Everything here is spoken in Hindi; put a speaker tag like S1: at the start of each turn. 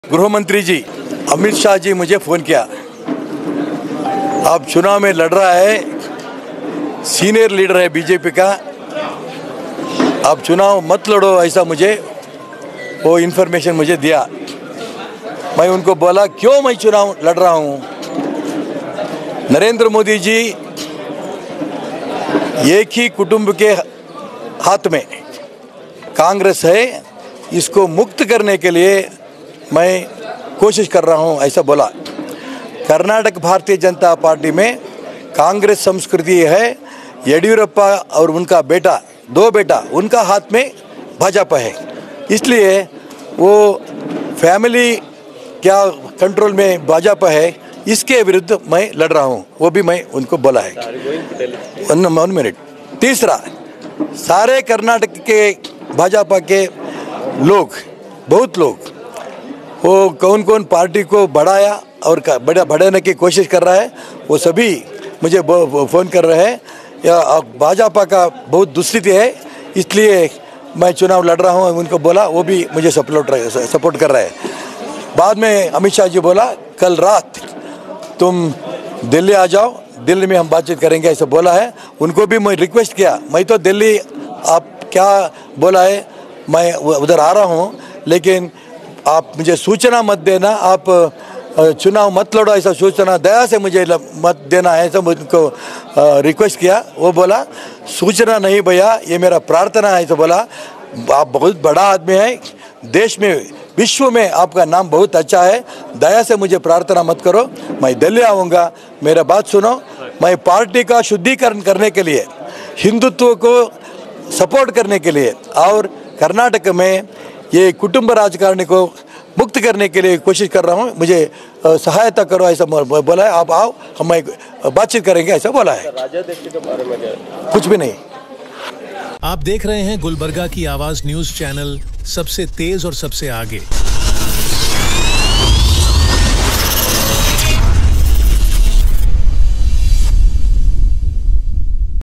S1: गृह मंत्री जी अमित शाह जी मुझे फ़ोन किया, आप चुनाव में लड़ रहा है, सीनियर लीडर है बीजेपी का, आप चुनाव मत लड़ो, ऐसा मुझे वो इन्फॉर्मेशन मुझे दिया। मैं उनको बोला क्यों मैं चुनाव लड़ रहा हूँ। नरेंद्र मोदी जी एक ही कुटुंब के हाथ में कांग्रेस है, इसको मुक्त करने के लिए मैं कोशिश कर रहा हूं, ऐसा बोला। कर्नाटक भारतीय जनता पार्टी में कांग्रेस संस्कृति है, येडियूरप्पा और उनका बेटा, दो बेटा, उनका हाथ में भाजपा है, इसलिए वो फैमिली क्या कंट्रोल में भाजपा है, इसके विरुद्ध मैं लड़ रहा हूं, वो भी मैं उनको बोला है। 1 मिनट। तीसरा, सारे कर्नाटक के भाजपा के लोग, बहुत लोग, वो कौन कौन पार्टी को बढ़ाया और बढ़ाने की कोशिश कर रहा है, वो सभी मुझे फ़ोन कर रहे हैं। या भाजपा का बहुत दुस्थिति है, इसलिए मैं चुनाव लड़ रहा हूँ, उनको बोला, वो भी मुझे सपोर्ट कर रहे हैं। बाद में अमित शाह जी बोला कल रात तुम दिल्ली आ जाओ, दिल्ली में हम बातचीत करेंगे, ऐसा बोला है। उनको भी मैं रिक्वेस्ट किया, मैं तो दिल्ली, आप क्या बोला है, मैं उधर आ रहा हूँ, लेकिन आप मुझे सूचना मत देना, आप चुनाव मत लड़ो, ऐसा सूचना दया से मुझे मत देना है, ऐसा उनको रिक्वेस्ट किया। वो बोला सूचना नहीं भैया, ये मेरा प्रार्थना है, ऐसा बोला। आप बहुत बड़ा आदमी है, देश में, विश्व में आपका नाम बहुत अच्छा है, दया से मुझे प्रार्थना मत करो, मैं दिल्ली आऊँगा। मेरा बात सुनो, मैं पार्टी का शुद्धिकरण करने के लिए, हिंदुत्व को सपोर्ट करने के लिए और कर्नाटक में ये कुटुंब राजकारणी को मुक्त करने के लिए कोशिश कर रहा हूँ, मुझे सहायता करो, ऐसा बोला है। आप आओ, हम बातचीत करेंगे, ऐसा बोला है।
S2: के बारे में
S1: कुछ भी नहीं।
S3: आप देख रहे हैं गुलबर्गा की आवाज न्यूज चैनल, सबसे तेज और सबसे आगे।